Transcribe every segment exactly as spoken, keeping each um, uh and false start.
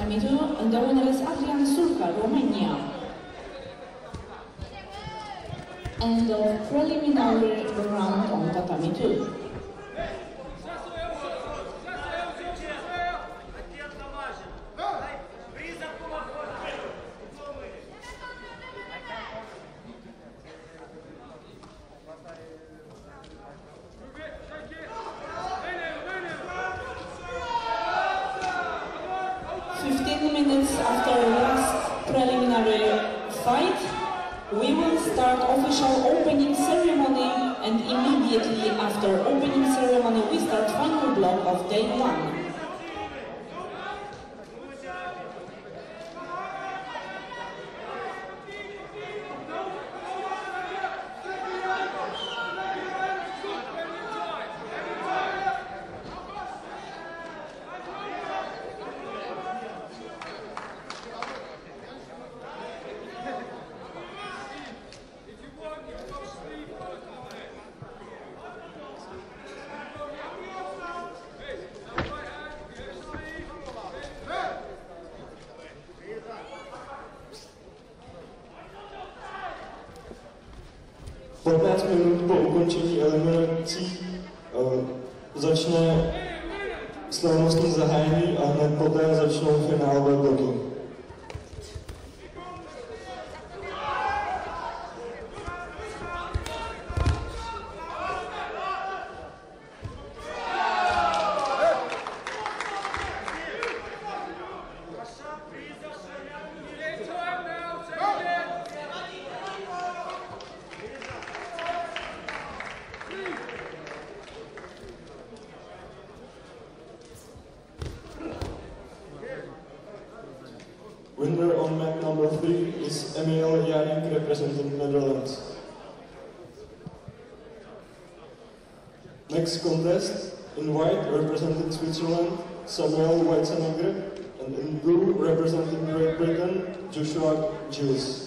tatami two, and the winner is Adrian Surka, Romania. And the preliminary round on tatami two. fifteen minutes after last preliminary fight, we will start official opening ceremony, and immediately after opening ceremony we start final block of day one. patnáct minut po ukončení eliminací uh, začne slavnostní zahájení a hned poté začnou finálové bloky. Winner on mat number three is Emil Janik representing Netherlands. Next contest, in white representing Switzerland, Samuel Weitzenegger, and in blue representing Great Britain, Joshua Giles.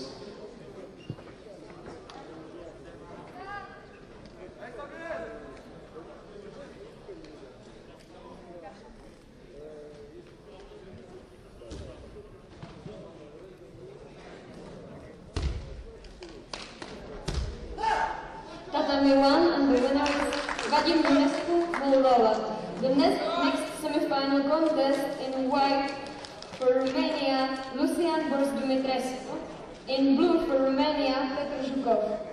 Tatami one, and the winner is Vadim Dunescu, Moldova. The next, next semi-final contest in white for Romania, Lucian Borz Dumitrescu. In blue for Romania, Petr Zhukov.